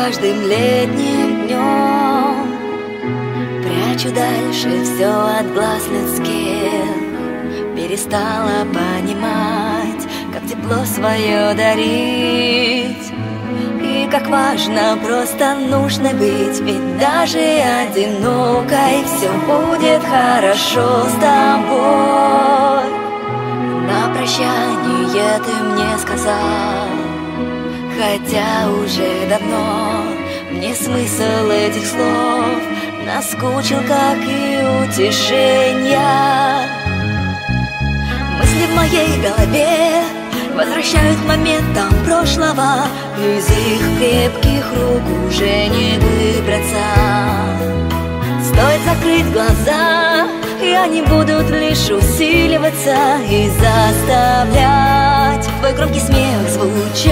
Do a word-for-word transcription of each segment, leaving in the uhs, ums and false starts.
каждым летним днем прячу дальше все от глаз людских. Перестала понимать, как тепло свое дарить, и как важно просто нужно быть. Ведь даже одинокой все будет хорошо с тобой. На прощание ты мне сказал, хотя уже давно мне смысл этих слов наскучил, как и утешения. Мысли в моей голове возвращают к моментам прошлого. Из их крепких рук уже не выбраться. Стоит закрыть глаза, и они будут лишь усиливаться и заставлять твой громкий смех звучать.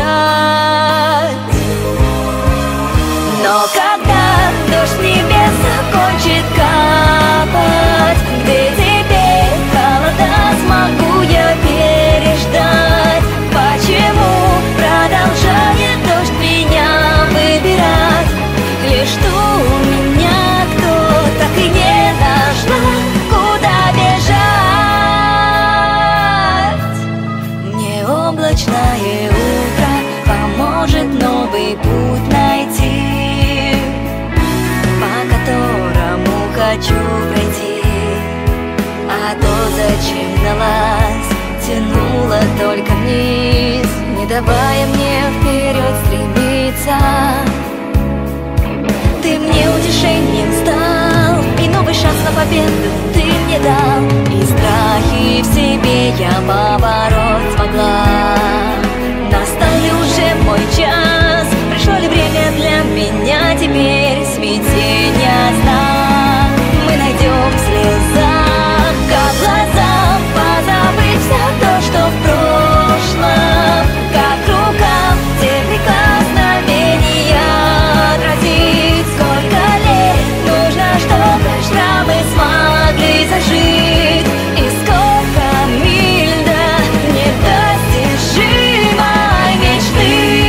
Но когда дождь с небес закончит капать, где теперь холода смогу я переждать? Почему продолжает дождь меня выбирать? Лишь что у меня кто так и не нашла, куда бежать. Мне облачное утро поможет новый путь найти, по которому хочу пройти. А то, зачем гналась, тянула только вниз, не давая мне вперед стремиться. Ты мне утешением стал, и новый шанс на победу ты мне дал, и страхи в себе я побороть смогла. Настал ли уже мой час? Пришло ли время для меня теперь смятения сна? Мы найдем в слезах, как глазам, позабыть все то, что в прошлом, как рукам те прикосновения отразить. Сколько лет нужно, чтобы шрамы смогли зажить, и сколько миль до недостижимой мечты.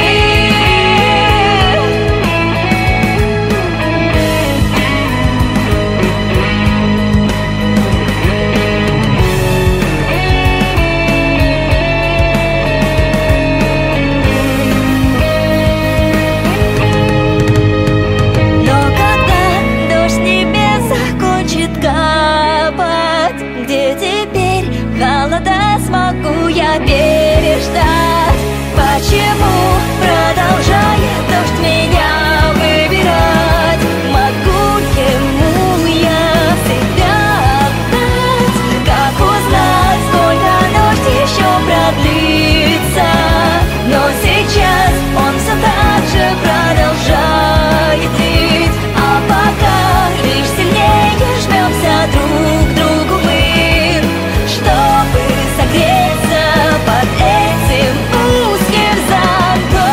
Смогу я переждать? Почему продолжает дождь меня выбирать? Могу ему я себя отдать? Как узнать, сколько дождь еще продлится? Но сейчас он все так же продолжает лить, а пока лишь сильнее жмемся друг к другу мы, чтобы согреться под этим узким зонтом.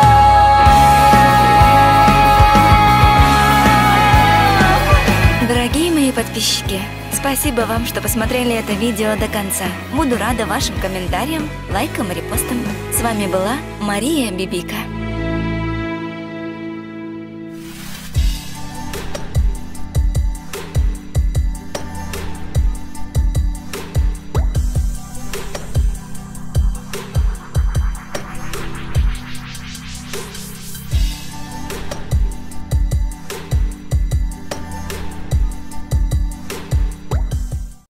Дорогие мои подписчики, спасибо вам, что посмотрели это видео до конца. Буду рада вашим комментариям, лайкам и репостам. С вами была Мария Бибика.